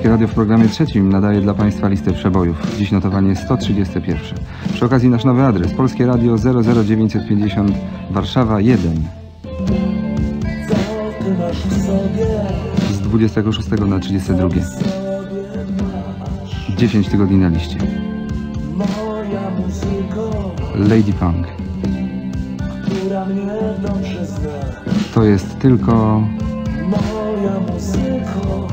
Polskie Radio w programie trzecim nadaje dla Państwa listę przebojów. Dziś notowanie 131. Przy okazji nasz nowy adres: Polskie Radio 00950 Warszawa 1. Z 26 na 32. 10 tygodni na liście. Lady Punk. To jest tylko moja muzyko,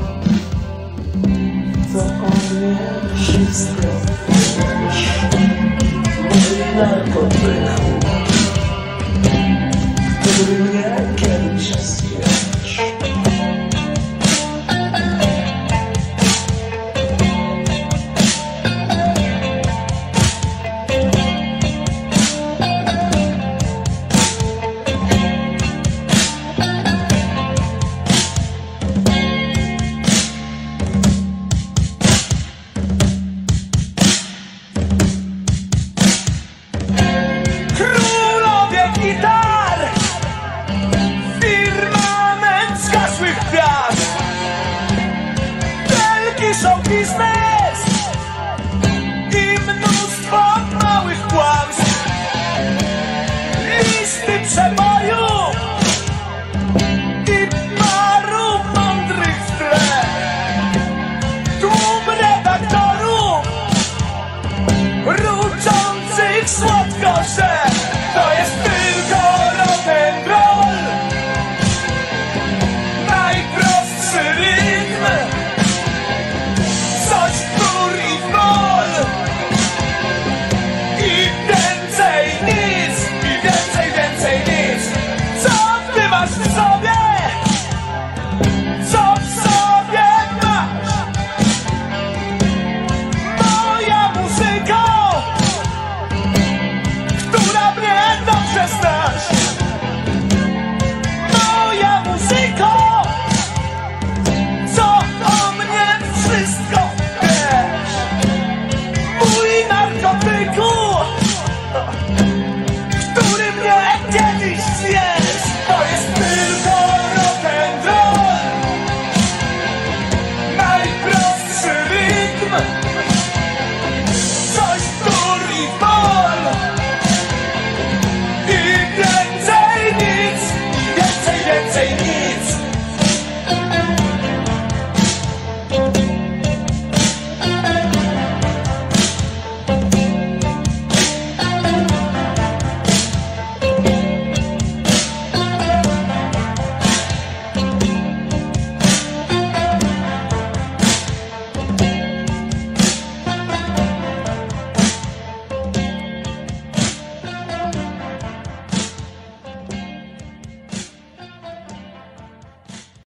co o mnie wszystko wiesz, mój narkotyku, który mnie kiedyś zjesz. Show biznes i mnóstwo małych kłamstw, listy przebojów i paru mądrych w tle, tłum redaktorów ruczących słodko, że